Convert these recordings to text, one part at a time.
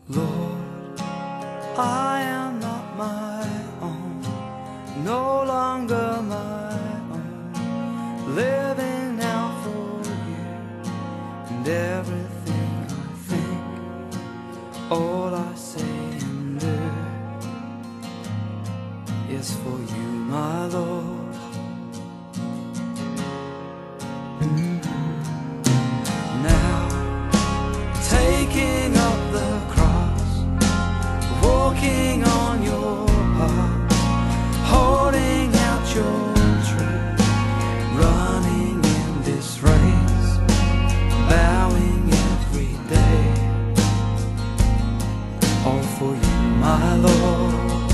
Lord, I am not my own, no longer my own, living now for you, and everything I think, all I say and do, is for you, my Lord. Now, taking up the cross, walking on your path, holding out your truth, running in this race, bowing every day, all for you, my Lord.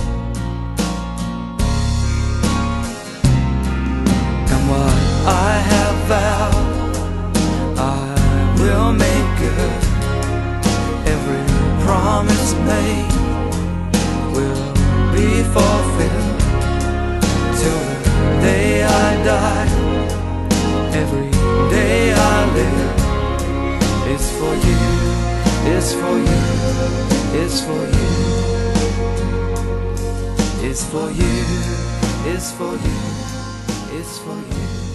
And what I have vowed, I will make good. Every promise made will be fulfilled till the day I die. Every day I live is for you, is for you, is for you, is for you, is for you, is for you.